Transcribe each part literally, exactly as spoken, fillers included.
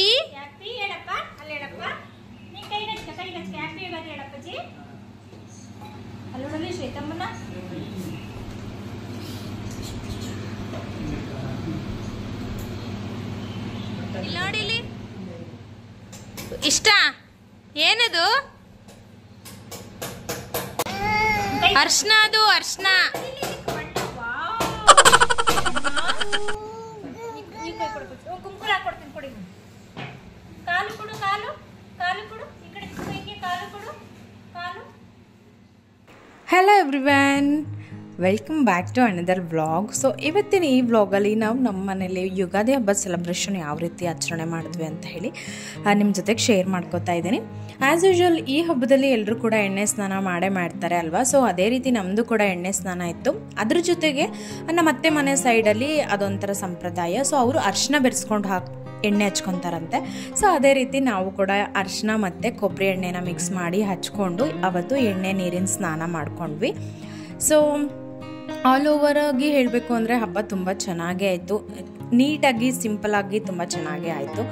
Happy happy ಹೇಳಪ್ಪ ಅಲ್ಲಿ ಹೇಳಪ್ಪ ನೀ ಕೈ ಗಚ್ಚ ಕೈ ಗಚ್ಚ ಹ್ಯಾಪಿ ಯುಗಾದಿ ಹೇಳಪ್ಪಜ್ಜಿ ಅಲ್ಲಿ ನೋಡಲಿ ಶ್ವೇತಮ್ಮನ ಇಲ್ಲಿ ನೋಡಿ ಇಲ್ಲಿ ಇಷ್ಟ ಏನದು ಅರ್ಶನ ಅದು ಅರ್ಶನ ಕುಂಕುಮ ಕೊಡ್ತೀನಿ ಕೊಡಿ ಕಾಲು ಕೊಡು ಕಾಲು ಕಾಲು ಕೊಡು ಈ ಕಡೆ ಹಿಂಗೆ ಕಾಲು ಕೊಡು ಕಾಲು. Hello everyone, welcome back to another vlog. So ಇವತ್ತಿನ ಈ ವ್ಲಾಗಲ್ಲಿ ನಾವು ನಮ್ಮ ಮನೇಲಿ ಯುಗಾದಿ ಹಬ್ಬದ ಸೆಲೆಬ್ರೇಷನ್ ಯಾವ ರೀತಿ ಆಚರಣೆ ಮಾಡಿದ್ವಿ ಅಂತ ಹೇಳಿ ನಿಮ್ಮ ಜೊತೆಗೆ ಶೇರ್ ಮಾಡ್ಕೋತಾ ಇದ್ದೀನಿ. ಆ್ಯಸ್ ಯೂಶ್ವಲ್ ಈ ಹಬ್ಬದಲ್ಲಿ ಎಲ್ಲರೂ ಕೂಡ ಎಣ್ಣೆ ಸ್ನಾನ ಮಾಡೇ ಮಾಡ್ತಾರೆ ಅಲ್ವಾ. ಸೊ ಅದೇ ರೀತಿ ನಮ್ಮದು ಕೂಡ ಎಣ್ಣೆ ಸ್ನಾನ ಇತ್ತು. ಅದ್ರ ಜೊತೆಗೆ ನಮ್ಮ ಅತ್ತೆ ಮನೆ ಸೈಡಲ್ಲಿ ಅದೊಂಥರ ಸಂಪ್ರದಾಯ. ಸೊ ಅವರು ಅರ್ಶಿನ ಬೆರೆಸ್ಕೊಂಡು ಹಾಕಿ ಎಣ್ಣೆ ಹಚ್ಕೊತಾರಂತೆ. ಸೊ ಅದೇ ರೀತಿ ನಾವು ಕೂಡ ಅರಿಶಿನ ಮತ್ತು ಕೊಬ್ಬರಿ ಎಣ್ಣೆನ ಮಿಕ್ಸ್ ಮಾಡಿ ಹಚ್ಕೊಂಡು ಅವತ್ತು ಎಣ್ಣೆ ನೀರಿನ ಸ್ನಾನ ಮಾಡ್ಕೊಂಡ್ವಿ. ಸೊ ಆಲ್ ಓವರ್ ಆಗಿ ಹೇಳಬೇಕು ಅಂದರೆ ಹಬ್ಬ ತುಂಬ ಚೆನ್ನಾಗೇ ಆಯಿತು. ನೀಟಾಗಿ ಸಿಂಪಲಾಗಿ ತುಂಬ ಚೆನ್ನಾಗೇ ಆಯಿತು.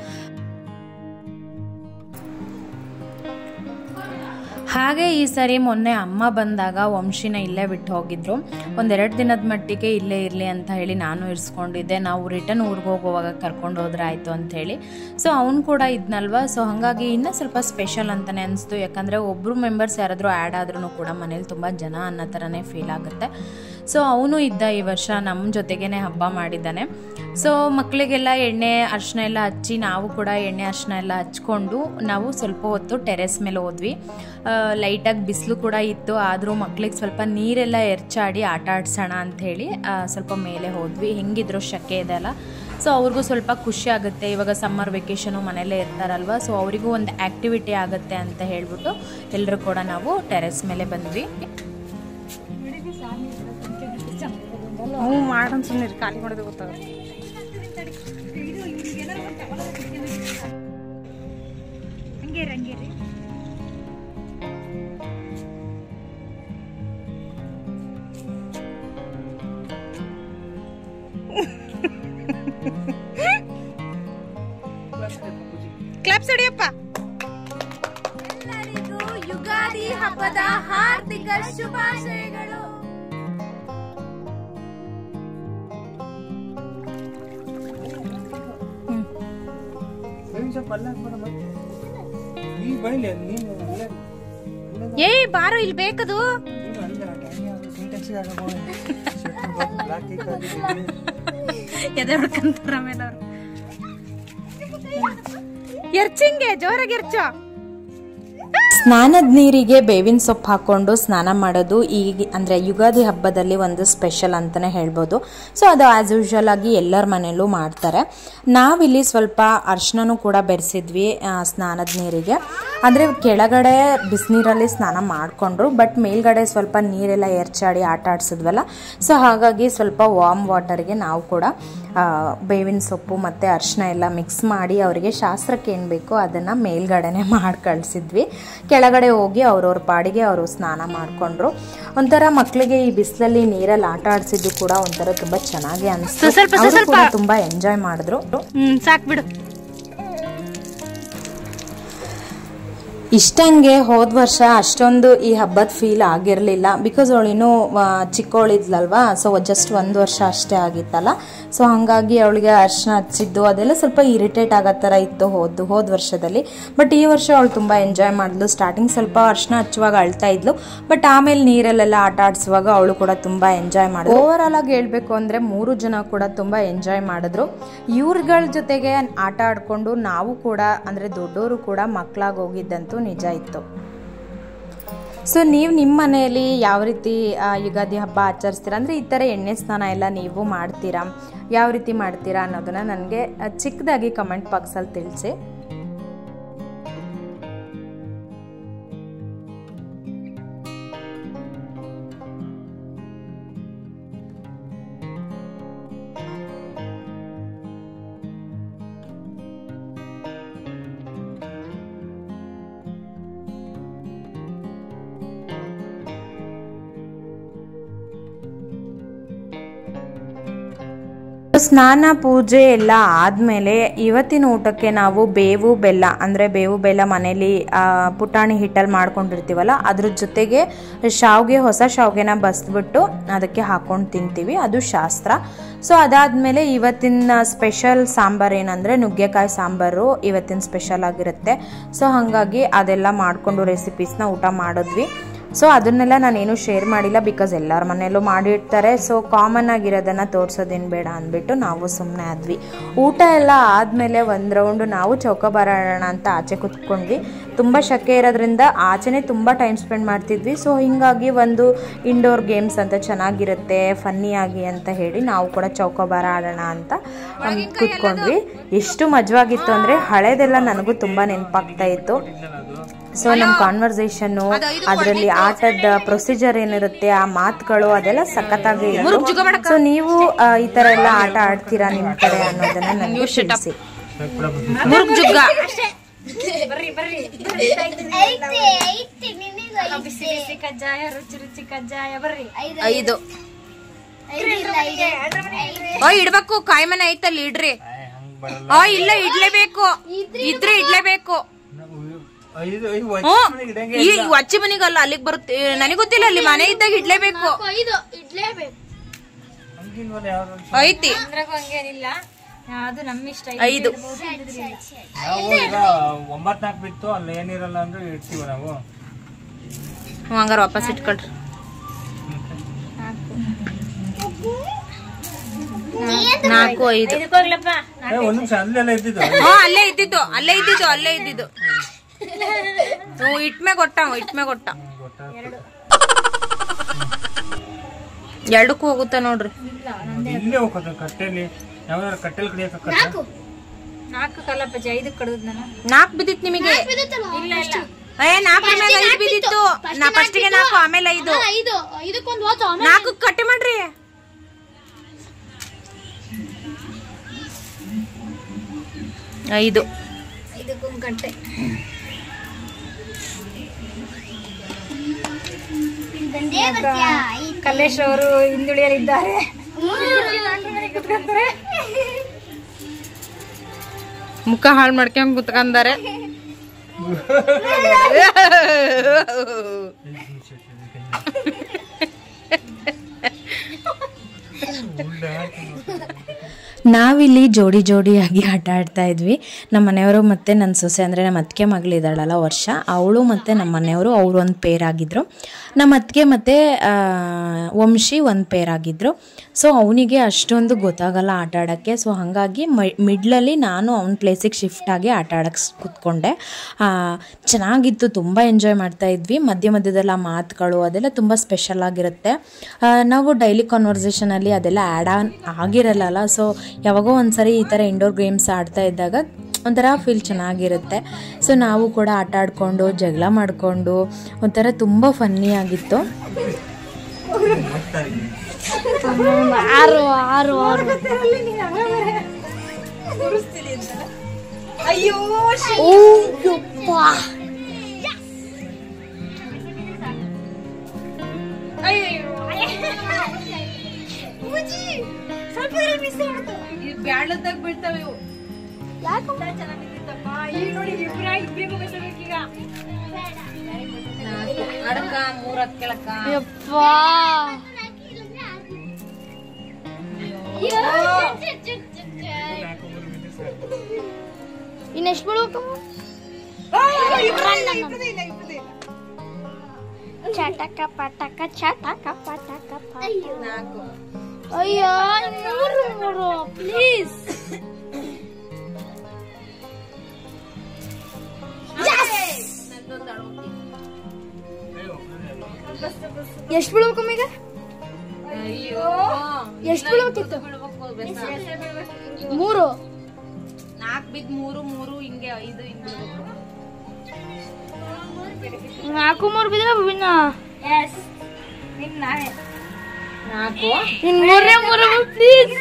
ಹಾಗೆ ಈ ಸರಿ ಮೊನ್ನೆ ಅಮ್ಮ ಬಂದಾಗ ವಂಶಿನ ಇಲ್ಲೇ ಬಿಟ್ಟು ಹೋಗಿದ್ರು. ಒಂದೆರಡು ದಿನದ ಮಟ್ಟಿಗೆ ಇಲ್ಲೇ ಇರಲಿ ಅಂತ ಹೇಳಿ ನಾನು ಇರಿಸ್ಕೊಂಡಿದ್ದೆ. ನಾವು ರಿಟರ್ನ್ ಊರಿಗೆ ಹೋಗುವಾಗ ಕರ್ಕೊಂಡು ಹೋದ್ರೆ ಆಯಿತು ಅಂಥೇಳಿ. ಸೊ ಅವ್ನು ಕೂಡ ಇದ್ನಲ್ವ. ಸೊ ಹಾಗಾಗಿ ಇನ್ನೂ ಸ್ವಲ್ಪ ಸ್ಪೆಷಲ್ ಅಂತಲೇ ಅನಿಸ್ತು. ಯಾಕಂದರೆ ಒಬ್ಬರು ಮೆಂಬರ್ಸ್ ಯಾರಾದರೂ ಆ್ಯಡ್ ಆದ್ರೂ ಕೂಡ ಮನೇಲಿ ತುಂಬ ಜನ ಅನ್ನೋ ಥರನೇ ಫೀಲ್ ಆಗುತ್ತೆ. ಸೊ ಅವನು ಇದ್ದ ಈ ವರ್ಷ ನಮ್ಮ ಜೊತೆಗೇ ಹಬ್ಬ ಮಾಡಿದ್ದಾನೆ. ಸೊ ಮಕ್ಕಳಿಗೆಲ್ಲ ಎಣ್ಣೆ ಅರಿಶಿನ ಎಲ್ಲ ಹಚ್ಚಿ ನಾವು ಕೂಡ ಎಣ್ಣೆ ಅರಿಶಿನ ಎಲ್ಲ ಹಚ್ಕೊಂಡು ನಾವು ಸ್ವಲ್ಪ ಹೊತ್ತು ಟೆರೆಸ್ ಮೇಲೆ ಹೋದ್ವಿ. ಲೈಟಾಗಿ ಬಿಸಿಲು ಕೂಡ ಇತ್ತು, ಆದರೂ ಮಕ್ಳಿಗೆ ಸ್ವಲ್ಪ ನೀರೆಲ್ಲ ಎರ್ಚಾಡಿ ಆಟ ಆಡ್ಸೋಣ ಅಂಥೇಳಿ ಸ್ವಲ್ಪ ಮೇಲೆ ಹೋದ್ವಿ. ಹೆಂಗಿದ್ರು ಶೆಕೆ ಇದೆ ಅಲ್ಲ. ಸೊ ಅವ್ರಿಗೂ ಸ್ವಲ್ಪ ಖುಷಿ ಆಗುತ್ತೆ. ಇವಾಗ ಸಮ್ಮರ್ ವೆಕೇಷನು ಮನೆಯಲ್ಲೇ ಇರ್ತಾರಲ್ವ. ಸೊ ಅವರಿಗೂ ಒಂದು ಆ್ಯಕ್ಟಿವಿಟಿ ಆಗುತ್ತೆ ಅಂತ ಹೇಳ್ಬಿಟ್ಟು ಎಲ್ಲರೂ ಕೂಡ ನಾವು ಟೆರೆಸ್ ಮೇಲೆ ಬಂದ್ವಿ. ಹ್ಞೂ ಮಾಡೋಣ ಸುಮ್ಮನೆ ಖಾಲಿ ಮಾಡೋದು ಗೊತ್ತಾಗುತ್ತೆ. ಹಂಗೆ ಹಂಗೆ ರೀ ಕ್ಲಾಪ್ಸ್ ಹೊಡಿಯಪ್ಪ. ಎಲ್ಲರಿಗೂ ಯುಗಾದಿ ಹಬ್ಬದ ಹಾರ್ದಿಕ ಶುಭಾಶಯಗಳು. ಏಯ್ ಬಾರೋ ಇಲ್ಲಿ ಬೇಕದು. ಎದೆ ಹೊಡ್ಕಂತಾರ ಆಮೇಲೆ ಅವ್ರು. ಎರ್ಚಿಂಗೆ ಜೋರಾಗಿ ಎರ್ಚೋ. ಸ್ನಾನದ ನೀರಿಗೆ ಬೇವಿನ ಸೊಪ್ಪು ಹಾಕ್ಕೊಂಡು ಸ್ನಾನ ಮಾಡೋದು ಈಗ ಅಂದರೆ ಯುಗಾದಿ ಹಬ್ಬದಲ್ಲಿ ಒಂದು ಸ್ಪೆಷಲ್ ಅಂತಲೇ ಹೇಳ್ಬೋದು. ಸೊ ಅದು ಆ್ಯಸ್ ಯೂಶ್ವಲ್ ಆಗಿ ಎಲ್ಲರ ಮನೆಯಲ್ಲೂ ಮಾಡ್ತಾರೆ. ನಾವಿಲ್ಲಿ ಸ್ವಲ್ಪ ಅರಿಶಿನೂ ಕೂಡ ಬೆರೆಸಿದ್ವಿ ಸ್ನಾನದ ನೀರಿಗೆ. ಅಂದರೆ ಕೆಳಗಡೆ ಬಿಸಿನೀರಲ್ಲಿ ಸ್ನಾನ ಮಾಡಿಕೊಂಡ್ರು, ಬಟ್ ಮೇಲ್ಗಡೆ ಸ್ವಲ್ಪ ನೀರೆಲ್ಲ ಎರ್ಚಾಡಿ ಆಟ ಆಡಿಸಿದ್ವಲ್ಲ. ಸೊ ಹಾಗಾಗಿ ಸ್ವಲ್ಪ ವಾರ್ಮ್ ವಾಟರ್ಗೆ ನಾವು ಕೂಡ ಬೇವಿನ ಸೊಪ್ಪು ಮತ್ತು ಅರಿಶಿನ ಎಲ್ಲ ಮಿಕ್ಸ್ ಮಾಡಿ ಅವರಿಗೆ ಶಾಸ್ತ್ರಕ್ಕೆ ಏನು ಬೇಕೋ ಅದನ್ನು ಮೇಲ್ಗಡೆನೆ ಮಾಡಿ ಕಳಿಸಿದ್ವಿ. ಕೆಳಗಡೆ ಹೋಗಿ ಅವ್ರವ್ರ ಪಾಡಿಗೆ ಅವರು ಸ್ನಾನ ಮಾಡಿಕೊಂಡ್ರು. ಒಂಥರ ಮಕ್ಕಳಿಗೆ ಈ ಬಿಸಿಲಲ್ಲಿ ನೀರಲ್ಲಿ ಆಟ ಆಡಿಸಿದ್ದು ಕೂಡ ಒಂಥರ ತುಂಬ ಚೆನ್ನಾಗಿ ಅನಿಸ್ತು. ಅವರು ಕೂಡ ತುಂಬ ಎಂಜಾಯ್ ಮಾಡಿದ್ರು. ಸಾಕ್ಬಿಡು. ಇಷ್ಟಂಗೆ ಹೋದ ವರ್ಷ ಅಷ್ಟೊಂದು ಈ ಹಬ್ಬದ ಫೀಲ್ ಆಗಿರಲಿಲ್ಲ. ಬಿಕಾಸ್ ಅವಳಿನ್ನೂ ಚಿಕ್ಕವಳಿದ್ಲಲ್ವಾ. ಸೊ ಜಸ್ಟ್ ಒಂದು ವರ್ಷ ಅಷ್ಟೇ ಆಗಿತ್ತಲ್ಲ. ಸೊ ಹಾಗಾಗಿ ಅವಳಿಗೆ ಅರಿಶಿನ ಹಚ್ಚಿದ್ದು ಅದೆಲ್ಲ ಸ್ವಲ್ಪ ಇರಿಟೇಟ್ ಆಗೋ ಥರ ಇತ್ತು ಹೋದ ಹೋದ ವರ್ಷದಲ್ಲಿ. ಬಟ್ ಈ ವರ್ಷ ಅವಳು ತುಂಬ ಎಂಜಾಯ್ ಮಾಡಿದ್ಲು. ಸ್ಟಾರ್ಟಿಂಗ್ ಸ್ವಲ್ಪ ಅರಿಶಿನ ಹಚ್ಚುವಾಗ ಅಳ್ತಾ ಇದ್ಲು, ಬಟ್ ಆಮೇಲೆ ನೀರಲ್ಲೆಲ್ಲ ಆಟ ಆಡಿಸುವಾಗ ಅವಳು ಕೂಡ ತುಂಬ ಎಂಜಾಯ್ ಮಾಡಿದ್ಲು. ಓವರ್ ಆಲ್ ಆಗಿ ಹೇಳಬೇಕು ಅಂದರೆ ಮೂರು ಜನ ಕೂಡ ತುಂಬ ಎಂಜಾಯ್ ಮಾಡಿದ್ರು. ಇವ್ರಗಳ ಜೊತೆಗೆ ಆಟ ಆಡಿಕೊಂಡು ನಾವು ಕೂಡ ಅಂದರೆ ದೊಡ್ಡವರು ಕೂಡ ಮಕ್ಕಳಾಗಿ ಹೋಗಿದ್ದಂತೂ ನಿಜ ಇತ್ತು. ಸೊ ನೀವು ನಿಮ್ಮ ಮನೆಯಲ್ಲಿ ಯಾವ ರೀತಿ ಯುಗಾದಿ ಹಬ್ಬ ಆಚರಿಸ್ತೀರಾ, ಅಂದರೆ ಈ ಥರ ಎಣ್ಣೆ ಸ್ನಾನ ಎಲ್ಲ ನೀವು ಮಾಡ್ತೀರಾ, ಯಾವ ರೀತಿ ಮಾಡ್ತೀರಾ ಅನ್ನೋದನ್ನು ನನಗೆ ಚಿಕ್ಕದಾಗಿ ಕಮೆಂಟ್ ಬಾಕ್ಸಲ್ಲಿ ತಿಳಿಸಿ. ಸ್ನಾನ ಪೂಜೆ ಎಲ್ಲ ಆದಮೇಲೆ ಇವತ್ತಿನ ಊಟಕ್ಕೆ ನಾವು ಬೇವು ಬೆಲ್ಲ ಅಂದರೆ ಬೇವು ಬೆಲ್ಲ ಮನೇಲಿ ಪುಟಾಣಿ ಹಿಟ್ಟಲ್ಲಿ ಮಾಡ್ಕೊಂಡಿರ್ತೀವಲ್ಲ ಅದ್ರ ಜೊತೆಗೆ ಶಾವಿಗೆ ಹೊಸ ಶಾವಿಗೆನ ಬಸ್ಬಿಟ್ಟು ಅದಕ್ಕೆ ಹಾಕ್ಕೊಂಡು ತಿಂತೀವಿ, ಅದು ಶಾಸ್ತ್ರ. ಸೊ ಅದಾದಮೇಲೆ ಇವತ್ತಿನ ಸ್ಪೆಷಲ್ ಸಾಂಬಾರು ಏನಂದರೆ ನುಗ್ಗೆಕಾಯಿ ಸಾಂಬಾರು ಇವತ್ತಿನ ಸ್ಪೆಷಲ್ ಆಗಿರುತ್ತೆ. ಸೊ ಹಾಗಾಗಿ ಅದೆಲ್ಲ ಮಾಡಿಕೊಂಡು ರೆಸಿಪೀಸ್ನ ಊಟ ಮಾಡಿದ್ವಿ. ಸೊ ಅದನ್ನೆಲ್ಲ ನಾನೇನು ಶೇರ್ ಮಾಡಿಲ್ಲ, ಬಿಕಾಸ್ ಎಲ್ಲರ ಮನೆಯಲ್ಲೂ ಮಾಡಿರ್ತಾರೆ. ಸೊ ಕಾಮನ್ ಆಗಿರೋದನ್ನು ತೋರಿಸೋದೇನು ಬೇಡ ಅಂದ್ಬಿಟ್ಟು ನಾವು ಸುಮ್ಮನೆ ಆದ್ವಿ. ಊಟ ಎಲ್ಲ ಆದಮೇಲೆ ಒಂದು ರೌಂಡು ನಾವು ಚೌಕಾಬಾರ ಆಡೋಣ ಅಂತ ಆಚೆ ಕೂತ್ಕೊಂಡ್ವಿ. ತುಂಬ ಶೆಕೆ ಇರೋದ್ರಿಂದ ಆಚೆನೇ ತುಂಬ ಟೈಮ್ ಸ್ಪೆಂಡ್ ಮಾಡ್ತಿದ್ವಿ. ಸೊ ಹೀಗಾಗಿ ಒಂದು ಇಂಡೋರ್ ಗೇಮ್ಸ್ ಅಂತ ಚೆನ್ನಾಗಿರುತ್ತೆ ಫನ್ನಿಯಾಗಿ ಅಂತ ಹೇಳಿ ನಾವು ಕೂಡ ಚೌಕಾಬಾರ ಆಡೋಣ ಅಂತ ಕೂತ್ಕೊಂಡ್ವಿ. ಎಷ್ಟು ಮಜವಾಗಿತ್ತು ಅಂದರೆ ಹಳೇದೆಲ್ಲ ನನಗೂ ತುಂಬ ನೆನಪಾಗ್ತಾ ಇತ್ತು. ಸೊ ನಮ್ಮ ಕಾನ್ವರ್ಸೇಷನ್ನು, ಅದರಲ್ಲಿ ಆಟದ ಪ್ರೊಸೀಜರ್ ಏನಿರುತ್ತೆ, ಆ ಮಾತುಗಳು ಅದೆಲ್ಲ ಸಖತ್ತಾಗಿ. ಸೊ ನೀವು ಈ ಥರ ಎಲ್ಲ ಆಟ ಆಡ್ತೀರಾ ನಿಮ್ಮ ಕಡೆ ಅನ್ನೋದನ್ನ ನನಗೆ ತಿಳಿಸಿ. ಕಜ್ಜಾಯ ರುಚಿ ರುಚಿ ಕಜ್ಜಾಯ ಬರ್ರಿ. ಐದು ಇಡ್ಬೇಕು, ಕಾಯಿ ಮನೆ ಐತಲ್ಲಿ ಇಡ್ರಿ. ಆ ಇಲ್ಲ ಇಡ್ಲೇಬೇಕು, ಇದ್ರೆ ಇಡ್ಲೇಬೇಕು. ಈ ಅಚ್ಚಿ ಮನಿಗಲ್ಲ, ಅಲ್ಲಿಗೆ ಬರುತ್ತೆ. ನನಗೆ ಗೊತ್ತಿಲ್ಲ, ಅಲ್ಲಿ ಮನೆ ಇದ್ದಾಗ ಇಡ್ಲೇಬೇಕು. ಐತಿ ಹಂಗೇನಿಲ್ಲ, ಅದು ನಮ್ಮ ಇಷ್ಟ. ಐದು ಒಂಬತ್ನಾಲ್ಕು ಬಿತ್ತು, ಅಲ್ಲಿ ಏನಿರಲ್ಲ ಅಂದ್ರೆ ಇಡ್ತೀವಿ ನಾವು. ಹಂಗಾರ ವಾಪಸ್ ಇಟ್ಕೊಳ್ರಿ. ನಾಲ್ಕು ಐದು ಒಂದ್ ನಿಮಿಷ ಅಲ್ಲೆಲ್ಲ ಇದ್ದಿದ್ದು. ಹಾ ಅಲ್ಲೇ ಇದ್ದಿದ್ದು ಅಲ್ಲೇ ಇದ್ದಿದ್ದು ಅಲ್ಲೇ ಇದ್ದಿದ್ದು ಇಟ್ಮೆ ಕೊಟ್ಟ ಇಟ್ಮೆ ಕೊಟ್ಟ ಎರಡಕ್ಕೂ ಹೋಗುತ್ತ ನೋಡ್ರಿ. ಇಲ್ಲೇ ಹೋಗ್ತದೆ ಕಟ್ಟೆಲಿ, ಯಾವ್ದಾರ ಕಟ್ಟೆಲ್ ಕಡಿಯಕ. ನಾಲ್ಕು ಕಲ್ಲಪ್ಪ ಐದು ಕಡದ್ ನಾನು. ನಾಲ್ಕು ಬಿದ್ದಿತ್ತು ನಿಮಗೆ? ಇಲ್ಲ ಇಲ್ಲ, ಏ ನಾಲ್ಕು ಮೇಲೆ ಐದು ಬಿದ್ದಿತ್ತು. ನಾ ಫಸ್ಟಿಗೆ ನಾಲ್ಕು, ಆಮೇಲೆ ಐದು. ನಾಲ್ಕು ಕಟ್ಟೆ ಮಾಡ್ರಿ. ಐದು ಐದಕ್ಕೊಂದು ಗಂಟೆ. ಕಲ್ಲೇಶ್ ಅವರು ಹಿಂದುಳಿಯಲಿದ್ದಾರೆ. ಮುಖ ಹಾಳು ಮಾಡ್ಕೊಂಡ್ ಕುತ್ಕೊಂಡಾರೆ. ನಾವಿಲ್ಲಿ ಜೋಡಿ ಜೋಡಿಯಾಗಿ ಆಟ ಆಡ್ತಾ ಇದ್ವಿ. ನಮ್ಮ ಮನೆಯವರು ಮತ್ತು ನನ್ನ ಸೊಸೆ ಅಂದರೆ ನಮ್ಮ ಅತ್ತಿಗೆ ಮಗಳಿದ್ದಾಳಲ್ಲ ವರ್ಷ, ಅವಳು ಮತ್ತು ನಮ್ಮ ಮನೆಯವರು ಅವರು ಒಂದು ಪೇರ್ ಆಗಿದ್ದರು. ನಮ್ಮ ಅತ್ತಿಗೆ ಮತ್ತು ವಂಶಿ ಒಂದು ಪೇರ್ ಆಗಿದ್ದರು. ಸೊ ಅವನಿಗೆ ಅಷ್ಟೊಂದು ಗೊತ್ತಾಗಲ್ಲ ಆಟ ಆಡೋಕ್ಕೆ. ಸೊ ಹಾಗಾಗಿ ಮಿಡ್ಲಲ್ಲಿ ನಾನು ಅವ್ನ ಪ್ಲೇಸಿಗೆ ಶಿಫ್ಟ್ ಆಗಿ ಆಟ ಆಡೋಕ್ಕೆ ಕೂತ್ಕೊಂಡೆ. ಚೆನ್ನಾಗಿತ್ತು, ತುಂಬ ಎಂಜಾಯ್ ಮಾಡ್ತಾಯಿದ್ವಿ. ಮಧ್ಯ ಮಧ್ಯದಲ್ಲಿ ಆ ಮಾತುಗಳು ಅದೆಲ್ಲ ತುಂಬ ಸ್ಪೆಷಲ್ ಆಗಿರುತ್ತೆ. ನಾವು ಡೈಲಿ ಕಾನ್ವರ್ಸೇಷನಲ್ಲಿ ಅದೆಲ್ಲ ಆ್ಯಡ್ ಆನ್ ಆಗಿರಲ್ಲ. ಸೊ ಯಾವಾಗೋ ಒಂದು ಸರಿ ಈ ಥರ ಇಂಡೋರ್ ಗೇಮ್ಸ್ ಆಡ್ತಾ ಇದ್ದಾಗ ಒಂಥರ ಫೀಲ್ ಚೆನ್ನಾಗಿರುತ್ತೆ. ಸೊ ನಾವು ಕೂಡ ಆಟ ಆಡಿಕೊಂಡು ಜಗಳ ಮಾಡಿಕೊಂಡು ಒಂಥರ ತುಂಬ ಫನ್ನಿ ಆಗಿತ್ತು. ಆರು ಆರು ಆರು ಅಯ್ಯೋ ಬ್ಯಾಳದಾಗ ಬೀಳ್ತಾವೆ ಇವು. ಈಗ ನೋಡಿ ಇಬ್ರ ಇಬ್ರಿಗೆ ಮುಗಿಸಬೇಕೀಗ. ಅಡಕ ಮೂರ್ ಹತ್ ಕೆಳಕ ಇನ್ನೆಷ್ಟು ಬಿಡ್ಬೇಕು? ಚಟಕ ಪಟಕ ಚಟಕ ಪಟಕ. ನಾಲ್ಕು. ಅಯ್ಯೋ ಮೂರು ಮೂರು ಪ್ಲೀಸ್. ಎಷ್ಟು ಬಿಡ್ಬೇಕು ಈಗ? ಅಯ್ಯೋ ಎಷ್ಟು ಬಿಡ್ಬೇಕಿತ್ತು? ಮೂರು. ನಾಲ್ಕು ಬಿದ್ದು ಮೂರು ಮೂರು ಹಿಂಗೆ ಐದು ಹಿಂಗೆ ನಾಲ್ಕು ಮೂರು ಬಿದ್ರೆ ವಿನ್ನ. ಎಸ್ ವಿನ್ನ. ನಾಲ್ಕು ಇನ್ ಮೂರೇ ಮೂರು ಪ್ಲೀಸ್.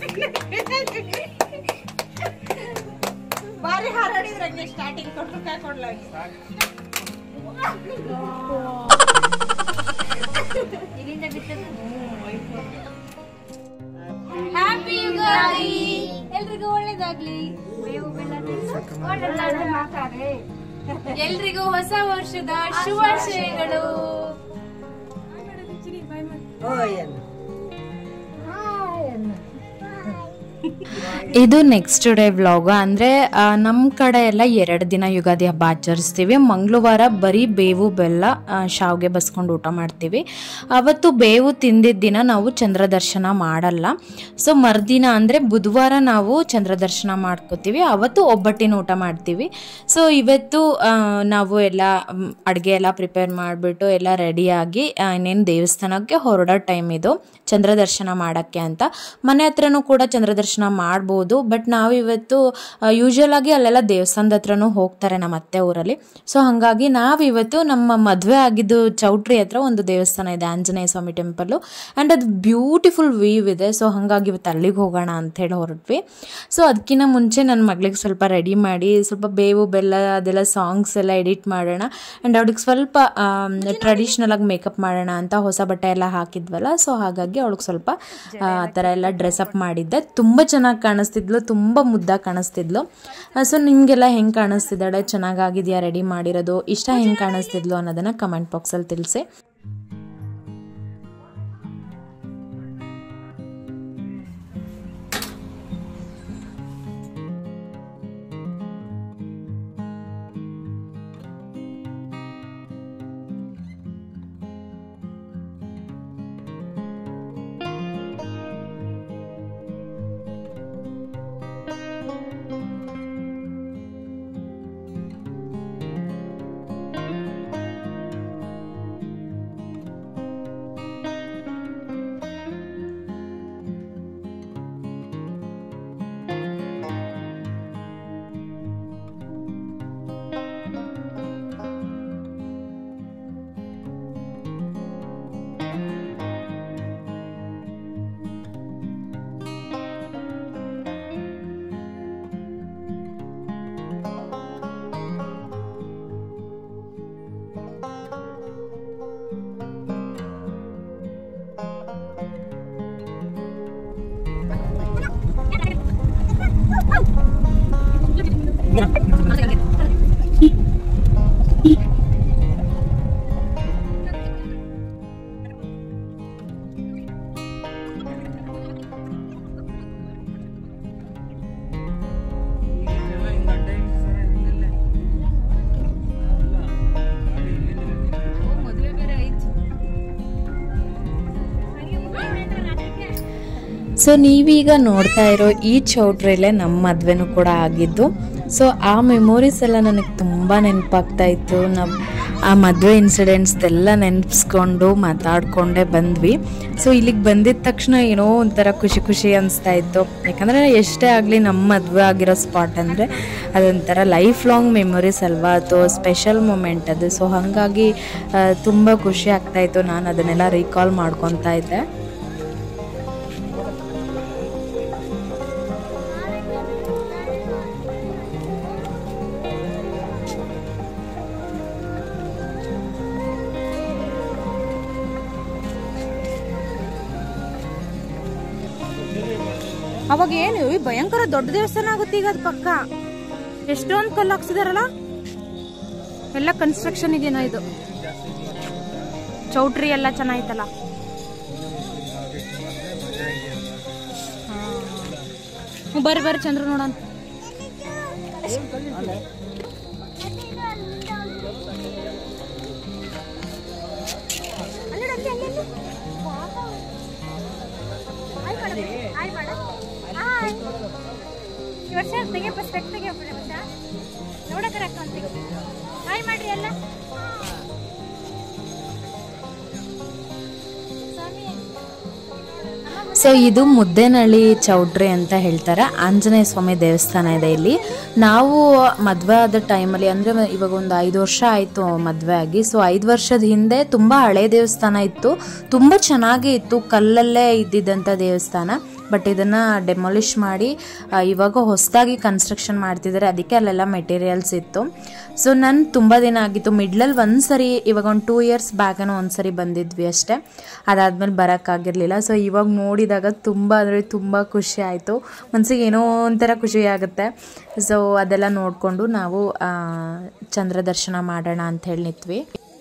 ಬಾರಿ ಹಾರಾಡಿದ್ರಂಗೆ ಸ್ಟಾರ್ಟಿಂಗ್ ಕೊಟ್ಟರು ಒಳ್ಳೇದಾಗ್ಲಿ. ಎಲ್ರಿಗೂ ಹೊಸ ವರ್ಷದ ಶುಭಾಶಯಗಳು. ಇದು ನೆಕ್ಸ್ಟ್ ಡೇ ವ್ಲಾಗ್. ಅಂದರೆ ನಮ್ಮ ಕಡೆ ಎಲ್ಲ ಎರಡು ದಿನ ಯುಗಾದಿ ಹಬ್ಬ ಆಚರಿಸ್ತೀವಿ. ಮಂಗಳವಾರ ಬರೀ ಬೇವು ಬೆಲ್ಲ ಶಾವಿಗೆ ಬಸ್ಕೊಂಡು ಊಟ ಮಾಡ್ತೀವಿ. ಅವತ್ತು ಬೇವು ತಿಂದಿದ್ದ ದಿನ ನಾವು ಚಂದ್ರ ದರ್ಶನ ಮಾಡಲ್ಲ. ಸೊ ಮರುದಿನ ಅಂದರೆ ಬುಧವಾರ ನಾವು ಚಂದ್ರ ದರ್ಶನ ಮಾಡ್ಕೋತೀವಿ. ಅವತ್ತು ಒಬ್ಬಟ್ಟಿನ ಊಟ ಮಾಡ್ತೀವಿ. ಸೊ ಇವತ್ತು ನಾವು ಎಲ್ಲ ಅಡುಗೆ ಎಲ್ಲ ಪ್ರಿಪೇರ್ ಮಾಡಿಬಿಟ್ಟು ಎಲ್ಲ ರೆಡಿಯಾಗಿ ಇನ್ನೇನು ದೇವಸ್ಥಾನಕ್ಕೆ ಹೊರಡೋ ಟೈಮ್ ಇದು ಚಂದ್ರ ದರ್ಶನ ಮಾಡೋಕ್ಕೆ ಅಂತ. ಮನೆ ಹತ್ರನೂ ಕೂಡ ಚಂದ್ರ ದರ್ಶನ ಮಾಡ್ಬೋದು. ಬಟ್ ನಾವಿವತ್ತು ಯೂಶುವಲ್ ಆಗಿ ಅಲ್ಲೆಲ್ಲ ದೇವಸ್ಥಾನದ ಹತ್ರನೂ ಹೋಗ್ತಾರೆ ನಮ್ಮ ಅತ್ತೆ ಊರಲ್ಲಿ. ಸೊ ಹಾಗಾಗಿ ನಾವಿವತ್ತು ನಮ್ಮ ಮದುವೆ ಆಗಿದ್ದು ಚೌಟ್ರಿ ಹತ್ರ ಒಂದು ದೇವಸ್ಥಾನ ಇದೆ, ಆಂಜನೇಯ ಸ್ವಾಮಿ ಟೆಂಪಲ್ಲು. ಆ್ಯಂಡ್ ಅದು ಬ್ಯೂಟಿಫುಲ್ ವ್ಯೂ ಇದೆ. ಸೊ ಹಾಗಾಗಿ ಇವತ್ತು ಅಲ್ಲಿಗೆ ಹೋಗೋಣ ಅಂಥೇಳಿ ಹೊರಟ್ವಿ. ಸೊ ಅದಕ್ಕಿಂತ ಮುಂಚೆ ನನ್ನ ಮಗಳಿಗೆ ಸ್ವಲ್ಪ ರೆಡಿ ಮಾಡಿ ಸ್ವಲ್ಪ ಬೇವು ಬೆಲ್ಲ ಅದೆಲ್ಲ ಸಾಂಗ್ಸ್ ಎಲ್ಲ ಎಡಿಟ್ ಮಾಡೋಣ. ಆ್ಯಂಡ್ ಅವ್ಳಿಗೆ ಸ್ವಲ್ಪ ಟ್ರೆಡಿಷ್ನಲ್ ಆಗಿ ಮೇಕಪ್ ಮಾಡೋಣ ಅಂತ ಹೊಸ ಬಟ್ಟೆ ಎಲ್ಲ ಹಾಕಿದ್ವಲ್ಲ. ಸೊ ಹಾಗಾಗಿ ಅವಳಿಗೆ ಸ್ವಲ್ಪ ಆ ಥರ ಎಲ್ಲ ಡ್ರೆಸ್ಅಪ್ ಮಾಡಿದ್ದೆ. ತುಂಬ ಚೆನ್ನಾಗಿ ಕಾಣಿಸ್ತಿದ್ಲು, ತುಂಬ ಮುದ್ದಾಗಿ ಕಾಣಿಸ್ತಿದ್ಲು. ಸೊ ನಿಮಗೆಲ್ಲ ಹೆಂಗೆ ಕಾಣಿಸ್ತಿದ್ದಾಳೆ, ಚೆನ್ನಾಗಿದೆಯಾ ರೆಡಿ ಮಾಡಿರೋದು, ಇಷ್ಟ ಹೆಂಗೆ ಕಾಣಿಸ್ತಿದ್ಲು ಅನ್ನೋದನ್ನು ಕಮೆಂಟ್ ಬಾಕ್ಸಲ್ಲಿ ತಿಳಿಸಿ. ಸೊ ನೀವೀಗ ನೋಡ್ತಾ ಇರೋ ಈ ಚೌಟ್ರಿಲೇ ನಮ್ಮ ಮದುವೆನೂ ಕೂಡ ಆಗಿದ್ದು. ಸೊ ಆ ಮೆಮೊರೀಸ್ ಎಲ್ಲ ನನಗೆ ತುಂಬ ನೆನಪಾಗ್ತಾ ಇತ್ತು. ನಾವು ಆ ಮದುವೆ ಇನ್ಸಿಡೆಂಟ್ಸ್ದೆಲ್ಲ ನೆನೆಸ್ಕೊಂಡು ಮಾತಾಡಿಕೊಂಡೇ ಬಂದ್ವಿ. ಸೊ ಇಲ್ಲಿಗೆ ಬಂದಿದ್ದ ತಕ್ಷಣ ಏನೋ ಒಂಥರ ಖುಷಿ ಖುಷಿ ಅನಿಸ್ತಾ ಇತ್ತು. ಯಾಕಂದರೆ ಎಷ್ಟೇ ಆಗಲಿ ನಮ್ಮ ಮದುವೆ ಆಗಿರೋ ಸ್ಪಾಟ್ ಅಂದರೆ ಅದೊಂಥರ ಲೈಫ್ ಲಾಂಗ್ ಮೆಮೊರೀಸ್ ಅಲ್ವಾ, ಅಥವಾ ಸ್ಪೆಷಲ್ ಮೂಮೆಂಟ್ ಅದು. ಸೊ ಹಾಗಾಗಿ ತುಂಬ ಖುಷಿ ಆಗ್ತಾಯಿತ್ತು. ನಾನು ಅದನ್ನೆಲ್ಲ ರೀಕಾಲ್ ಮಾಡ್ಕೊತಾ ಇದ್ದೆ. ಅವಾಗ ಏನು ಭಯಂಕರ ದೊಡ್ಡ ದೇವಸ್ಥಾನ ಆಗುತ್ತೆ ಈಗ. ಅದು ಪಕ್ಕ ಎಷ್ಟೊಂದು ಕಲ್ಲು ಹಾಕ್ಸಿದಾರಲ್ಲ, ಎಲ್ಲ ಕನ್ಸ್ಟ್ರಕ್ಷನ್ ಇದೆನೋ. ಇದು ಚೌಟ್ರಿ ಎಲ್ಲ ಚೆನ್ನಾಯ್ತಲ್ಲ. ಬರ್ರಿ ಬರ್ರಿ ಚಂದ್ರ ನೋಡೋಣ. ವರ್ಷ ತೆಗೆಯಪ್ಪ ಸ್ಪೆಕ್ ತೆಗೆಯಪ್ಪ ವರ್ಷ ನೋಡಕರ ಅಕ್ಕಂತ ಹಾಯ್ ಮಾಡ್ರಿ ಎಲ್ಲ. ಸೊ ಇದು ಮುದ್ದೇನಹಳ್ಳಿ ಚೌಟ್ರಿ ಅಂತ ಹೇಳ್ತಾರೆ. ಆಂಜನೇಯ ಸ್ವಾಮಿ ದೇವಸ್ಥಾನ ಇದೆ ಇಲ್ಲಿ. ನಾವು ಮದುವೆ ಆದ ಟೈಮಲ್ಲಿ, ಅಂದರೆ ಇವಾಗ ಒಂದು ಐದು ವರ್ಷ ಆಯಿತು ಮದುವೆ ಆಗಿ. ಸೊ ಐದು ವರ್ಷದ ಹಿಂದೆ ತುಂಬ ಹಳೆ ದೇವಸ್ಥಾನ ಇತ್ತು, ತುಂಬ ಚೆನ್ನಾಗಿ ಇತ್ತು, ಕಲ್ಲಲ್ಲೇ ಇದ್ದಿದ್ದಂಥ ದೇವಸ್ಥಾನ. ಬಟ್ ಇದನ್ನು ಡೆಮಾಲಿಷ್ ಮಾಡಿ ಇವಾಗ ಹೊಸದಾಗಿ ಕನ್ಸ್ಟ್ರಕ್ಷನ್ ಮಾಡ್ತಿದ್ದಾರೆ, ಅದಕ್ಕೆ ಅಲ್ಲೆಲ್ಲ ಮೆಟೀರಿಯಲ್ಸ್ ಇತ್ತು. ಸೊ ನಾನು ತುಂಬ ದಿನ ಆಗಿತ್ತು, ಮಿಡ್ಲಲ್ಲಿ ಒಂದು ಸರಿ ಇವಾಗ ಒಂದು ಟೂ ಇಯರ್ಸ್ ಬ್ಯಾಕನೋ ಒಂದು ಸರಿ ಬಂದಿದ್ವಿ ಅಷ್ಟೇ, ಅದಾದಮೇಲೆ ಬರೋಕ್ಕಾಗಿರಲಿಲ್ಲ. ಸೊ ಇವಾಗ ನೋಡಿದಾಗ ತುಂಬ ಅಂದರೆ ತುಂಬ ಖುಷಿ ಆಯಿತು, ಮನಸ್ಸಿಗೆ ಏನೋ ಒಂಥರ ಖುಷಿ ಆಗುತ್ತೆ. ಸೊ ಅದೆಲ್ಲ ನೋಡಿಕೊಂಡು ನಾವು ಚಂದ್ರ ದರ್ಶನ ಮಾಡೋಣ ಅಂತ ಹೇಳಿ ನಿಂತ್ವಿ.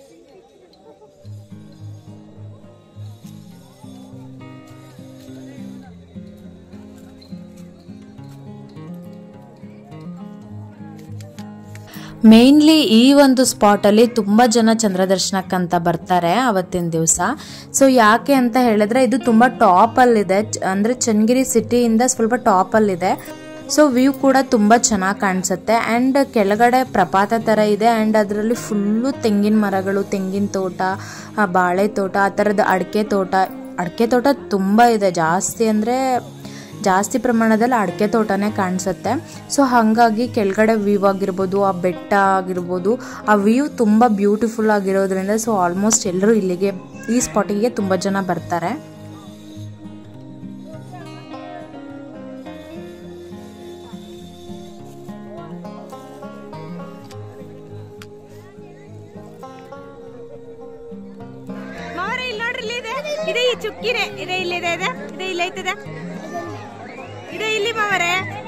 ಮೇನ್ಲಿ ಈ ಒಂದು ಸ್ಪಾಟಲ್ಲಿ ತುಂಬ ಜನ ಚಂದ್ರ ದರ್ಶನಕ್ಕಂತ ಬರ್ತಾರೆ ಅವತ್ತಿನ ದಿವಸ. ಸೊ ಯಾಕೆ ಅಂತ ಹೇಳಿದ್ರೆ ಇದು ತುಂಬ ಟಾಪಲ್ಲಿದೆ, ಅಂದರೆ ಚನ್ನಗಿರಿ ಸಿಟಿಯಿಂದ ಸ್ವಲ್ಪ ಟಾಪಲ್ಲಿದೆ. ಸೊ ವ್ಯೂ ಕೂಡ ತುಂಬ ಚೆನ್ನಾಗಿ ಕಾಣಿಸುತ್ತೆ. ಆ್ಯಂಡ್ ಕೆಳಗಡೆ ಪ್ರಪಾತ ಥರ ಇದೆ. ಆ್ಯಂಡ್ ಅದರಲ್ಲಿ ಫುಲ್ಲು ತೆಂಗಿನ ಮರಗಳು, ತೆಂಗಿನ ತೋಟ, ಬಾಳೆ ತೋಟ, ಆ ಥರದ ಅಡಿಕೆ ತೋಟ ಅಡಿಕೆ ತೋಟ ತುಂಬ ಇದೆ, ಜಾಸ್ತಿ ಅಂದರೆ ಜಾಸ್ತಿ ಪ್ರಮಾಣದಲ್ಲಿ ಅಡಿಕೆ ತೋಟನೇ ಕಾಣಿಸುತ್ತೆ. ಸೊ ಹಾಗಾಗಿ ಕೆಳಗಡೆ ವ್ಯೂ ಆಗಿರ್ಬೋದು, ಆ ಬೆಟ್ಟ ಆಗಿರ್ಬೋದು, ಆ ವ್ಯೂ ತುಂಬ ಬ್ಯೂಟಿಫುಲ್ ಆಗಿರೋದ್ರಿಂದ ಸೊ ಆಲ್ಮೋಸ್ಟ್ ಎಲ್ಲರೂ ಇಲ್ಲಿಗೆ ಈ ಸ್ಪಾಟಿಗೆ ತುಂಬ ಜನ ಬರ್ತಾರೆ. ಇದೆ ಈ ಚುಕ್ಕಿರೆ ಇದೆ, ಇಲ್ಲಿದೆ ಇದೆ ಇದೆ ಇಲ್ಲಿ ಐತದೆ ಇದೆ ಇಲ್ಲಿ ಮಾವರೆ.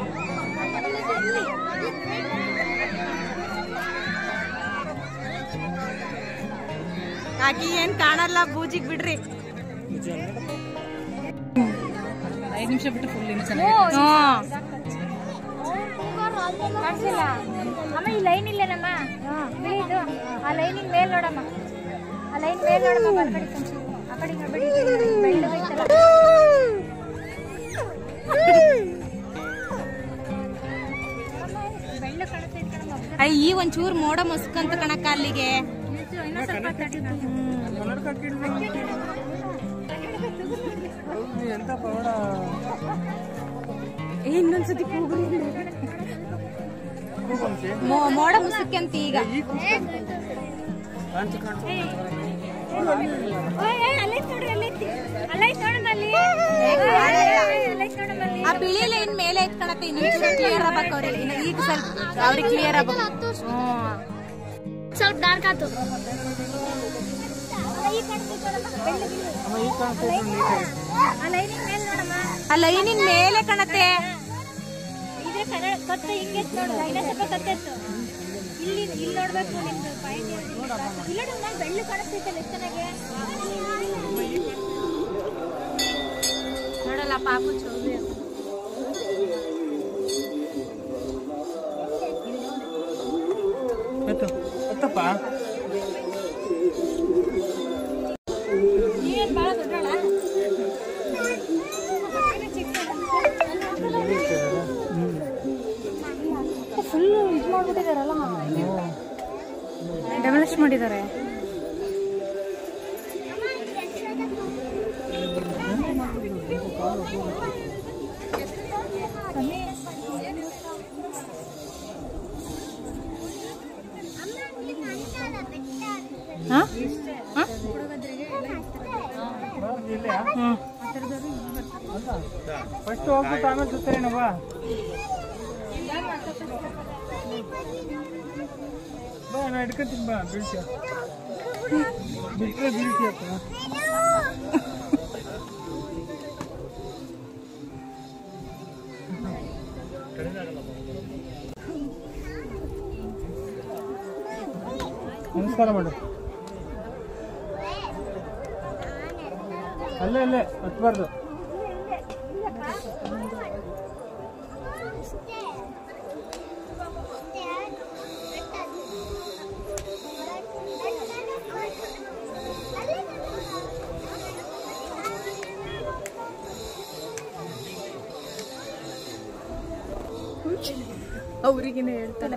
ಕಾಕಿ ಏನ್ ಕಾಣಲ್ಲ, ಬೂಜಿಗ್ ಬಿಡ್ರಿ. ಐದು ನಿಮಿಷ ಬಿಟ್ಟು ಫುಲ್ ಅಮ್ಮ ಈ ಲೈನ್ ಇಲ್ಲೇನಮ್ಮ, ಇದು ಆ ಲೈನಿನ ಮೇಲ್ ನೋಡಮ್ಮ, ಆ ಲೈನ್ ಮೇಲ್ ನೋಡಮ್ಮ, ಆ ಕಡೆ ಆ ಕಡೆ ನೋಡ್ಬೇಡಿ, ಬೆಳ್ಳು ಐತಲ್ಲ. ಈ ಒಂಚೂರು ಮೋಡ ಮುಸ್ಕಂತ ಕಣಕ್ಕ ಅಲ್ಲಿಗೆ. ಇನ್ನೊಂದ್ಸತಿ ಮೋಡ ಮುಸುಕಂತ ಈಗ ಆ ಬಿಳಿ ಲೈನ್ ಮೇಲೆ ಇಟ್ಕೊಳತ್ತೆ. ಇನ್ನೊಂದು ಕ್ಲಿಯರ್ ಆಗ್ಬೇಕು ಅವ್ರಿಗೆ, ಈಗ ಸ್ವಲ್ಪ ಅವ್ರಿಗೆ ಕ್ಲಿಯರ್ ಆಗ್ಬೇಕು. ಸ್ವಲ್ಪ ಡಾರ್ಕ್ ಆಯ್ತು. ಆ ಲೈನಿನ ಮೇಲೆ ಕಾಣತ್ತೆ. ಇದೇ ಕತ್ತೆ ಹಿಂಗೆ ನೋಡು, ಇನ್ನ ಸ್ವಲ್ಪ ಕತ್ತೆತ್ತು. ಇಲ್ಲಿ ಇಲ್ಲಿ ನೋಡ್ಬೇಕು, ನಿಮ್ದು ಇಲ್ಲ ನಾನು ಬೆಳ್ಳು ಕಾಣಿಸ್ತೈತಲ್ಲ ಎಷ್ಟು ಚೆನ್ನಾಗಿ ನೋಡಲ್ಲ ಪಾಪು ಚೌರಿ. ನೀವೇನ್ ಬಾಳ ದೊಡ್ಡೋಣ ಫುಲ್ ಇದು ಮಾಡ್ಬಿಟ್ಟಿದಾರಲ್ಲ, ಡೆಮಾಲಿಷ್ ಮಾಡಿದ್ದಾರೆ. ಫಸ್ಟ್ ಹೋಗ್ಬಿಟ್ಟು ಆಮೇಲೆ ಸುತ್ತೇನವ ಬಾ, ನಾ ಹಿಡ್ಕೊಂತೀನಿ ಬಾ, ಬೀಳ್ತೀಯ ಬಿಟ್ಟರೆ ಬೀಳ್ತೀಯಪ್ಪ. ನಮಸ್ಕಾರ ಮಾಡು. ಅಲ್ಲೇ ಅಲ್ಲೇ ಹತ್ಬಾರ್ದು. ಅವ್ರಿಗೇನೆ ಹೇಳ್ತಾಳೆ.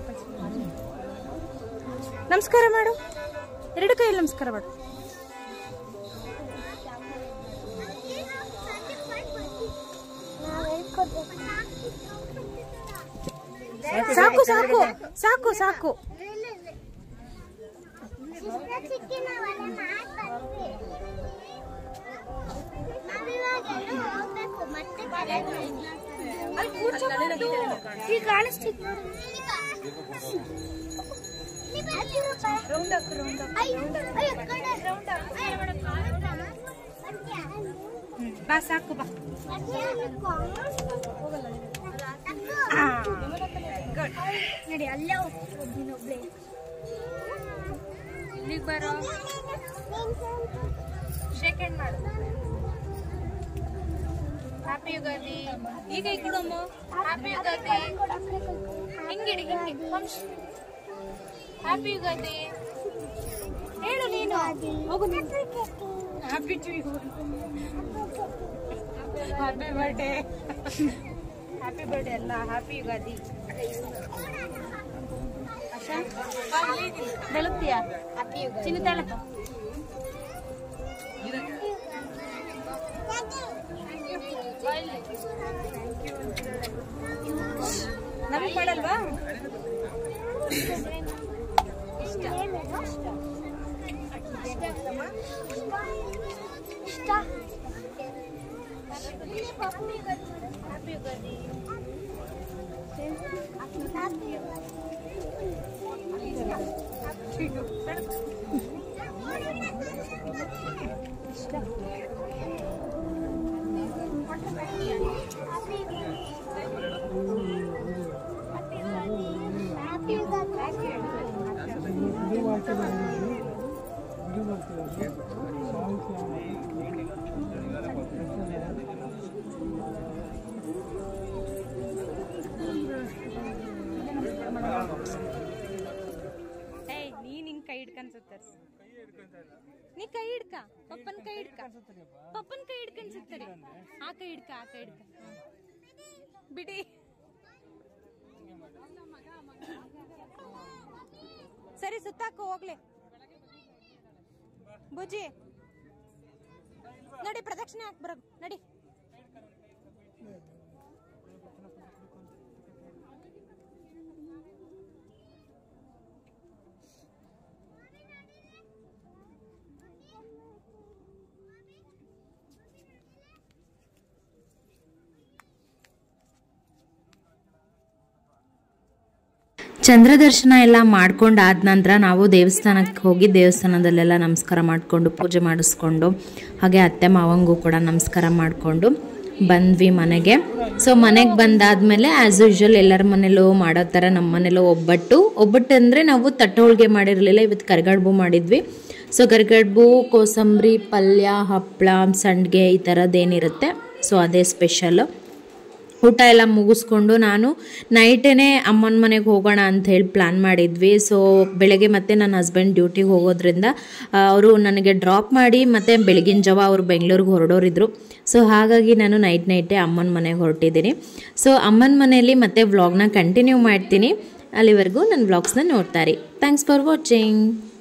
ನಮಸ್ಕಾರ ಮಾಡು, ಎರಡು ಕೈಯಲ್ಲಿ ನಮಸ್ಕಾರ ಮಾಡು. ಸಾಕು ಸಾಕು ಸಾಕು ಸಾಕು. ಅಲ್ಲಿ ಕೂರ್ಚೋಬಾರ್ದು. ಈ ಗಾಳಿ ಸ್ಟಿಕ್ ರೌಂಡ್ ಹಾಕು ರೌಂಡ್ ಬಾ ಸಾಕು ಬಾ. ನಡಿ ಅಲ್ಲೇ ಹೋಗ್ತೀನಿ ಇಲ್ಲಿಗೆ ಬರೋ ಶೇಕ್ ಹ್ಯಾಂಡ್ ಮಾಡು. ಹ್ಯಾಪಿ ಯುಗಾದಿ. ಈಗ ಈ ಕೊಡಮ್ಮ ಹ್ಯಾಪಿ ಯುಗಾದಿ. ಹಿಂಗಿಡಿ ಹಿಂಗೆ ಹ್ಯಾಪಿ ಯುಗಾದಿ ಹೇಳು ನೀನು. ಹೋಗು happy to you. Happy birthday. Happy birthday ಅಲ್ಲ ಹ್ಯಾಪಿ ಯುಗಾದಿ. ಬೆಳುತ್ತೀಯಾ ಚಿನ್ನತಾಳ ನಮಗೆ ಮಾಡಲ್ವಾ? ಇಷ್ಟ ಹ್ಯಾಪಿ ಯುಗಾದಿ. ಏಯ್ ನೀನ್ ಹಿಂಗ್ ಕೈ ಹಿಡ್ಕೊಂಡ್ ಸುತ್ತಾರ. ನೀ ಕೈ ಹಿಡ್ಕ ಪಪ್ಪನ್ ಕೈ ಹಿಡ್ಕ ಪಪ್ಪನ್ ಕೈ ಹಿಡ್ಕೊಂಡ್ ಸುತ್ತಾರೆ. ಆ ಕೈ ಹಿಡ್ಕ ಆ ಕೈ ಹಿಡ್ಕ ಬಿಡಿ. ಸರಿ ಸುತ್ತಾಕ ಹೋಗ್ಲಿ. ಬುಜ್ಜಿ ನಡಿ ಪ್ರದಕ್ಷಿಣೆ ಹಾಕ್ ಬರ ನಡಿ. ಚಂದ್ರ ದರ್ಶನ ಎಲ್ಲ ಮಾಡ್ಕೊಂಡು ಆದ ನಂತರ ನಾವು ದೇವಸ್ಥಾನಕ್ಕೆ ಹೋಗಿ ದೇವಸ್ಥಾನದಲ್ಲೆಲ್ಲ ನಮಸ್ಕಾರ ಮಾಡಿಕೊಂಡು ಪೂಜೆ ಮಾಡಿಸ್ಕೊಂಡು ಹಾಗೆ ಅತ್ತೆ ಮಾವಂಗೂ ಕೂಡ ನಮಸ್ಕಾರ ಮಾಡಿಕೊಂಡು ಬಂದ್ವಿ ಮನೆಗೆ. ಸೊ ಮನೆಗೆ ಬಂದಾದಮೇಲೆ ಆ್ಯಸ್ ಯೂಶ್ವಲ್ ಎಲ್ಲರ ಮನೇಲೂ ಮಾಡೋ ಥರ ನಮ್ಮ ಮನೇಲೂ ಒಬ್ಬಟ್ಟು ಒಬ್ಬಟ್ಟು ಅಂದರೆ ನಾವು ತಟ್ಟೆ ಹೋಳಿಗೆ ಮಾಡಿರಲಿಲ್ಲ, ಇವತ್ತು ಕರಿಗಡುಬು ಮಾಡಿದ್ವಿ. ಸೊ ಕರಿಗಡುಬು, ಕೋಸಂಬರಿ, ಪಲ್ಯ, ಹಪ್ಪಳ, ಸಂಡಿಗೆ ಈ ಥರದ್ದೇನಿರುತ್ತೆ ಸೊ ಅದೇ ಸ್ಪೆಷಲ್ಲು. ಊಟ ಎಲ್ಲ ಮುಗಿಸ್ಕೊಂಡು ನಾನು ನೈಟೇ ಅಮ್ಮನ ಮನೆಗೆ ಹೋಗೋಣ ಅಂತ ಹೇಳಿ ಪ್ಲ್ಯಾನ್ ಮಾಡಿದ್ವಿ. ಸೊ ಬೆಳಗ್ಗೆ ಮತ್ತೆ ನನ್ನ ಹಸ್ಬೆಂಡ್ ಡ್ಯೂಟಿಗೆ ಹೋಗೋದ್ರಿಂದ ಅವರು ನನಗೆ ಡ್ರಾಪ್ ಮಾಡಿ ಮತ್ತು ಬೆಳಗಿನ ಜಾವ ಅವರು ಬೆಂಗಳೂರಿಗೆ ಹೊರಡೋರಿದ್ರು. ಸೊ ಹಾಗಾಗಿ ನಾನು ನೈಟ್ ನೈಟೇ ಅಮ್ಮನ ಮನೆಗೆ ಹೊರಟಿದ್ದೀನಿ. ಸೊ ಅಮ್ಮನ ಮನೆಯಲ್ಲಿ ಮತ್ತೆ ವ್ಲಾಗ್ನ ಕಂಟಿನ್ಯೂ ಮಾಡ್ತೀನಿ. ಅಲ್ಲಿವರೆಗೂ ನನ್ನ ವ್ಲಾಗ್ಸ್ನ ನೋಡ್ತಾರೆ. Thanks for watching.